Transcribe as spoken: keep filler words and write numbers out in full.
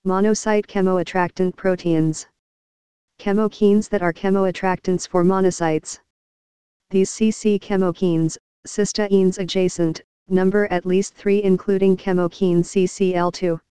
Monocyte chemoattractant proteins. Chemokines that are chemoattractants for monocytes. These C C chemokines, cysteines adjacent, number at least three including chemokine C C L two.